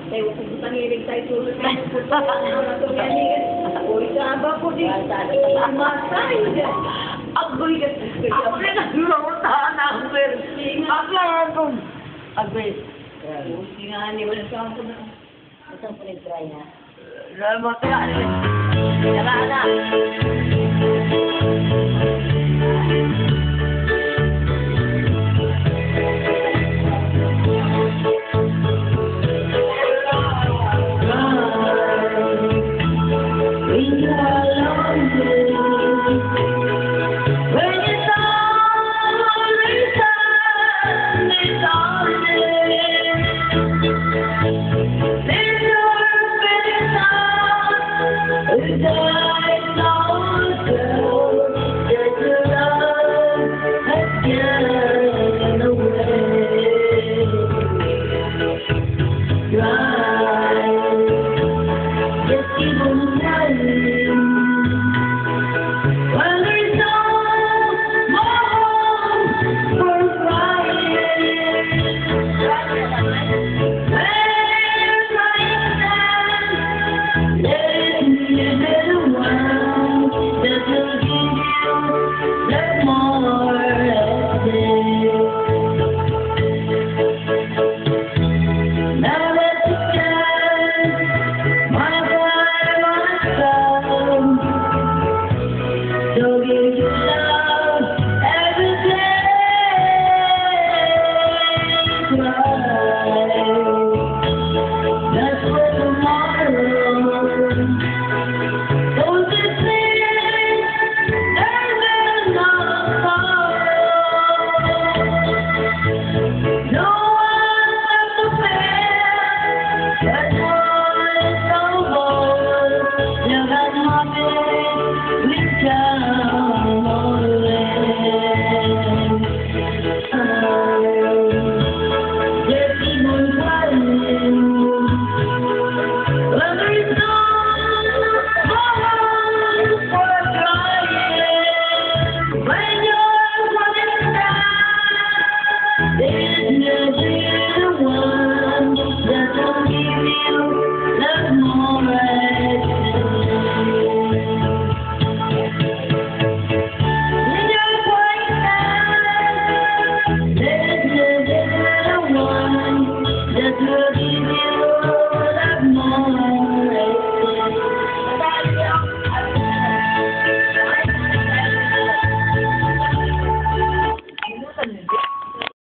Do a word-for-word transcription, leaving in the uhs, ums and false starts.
Tayo kung tangilig tayo tulad tayo po sa mga tumianigan. Uy, saba po di. Masay dyan. Agoy ka. Agoy na lumautahan ako, sir. Aklaan ko. Agoy. Uy, nga ni, wala sa ako na. Isang pinag-try na. Lumautahan. Tara na. Right.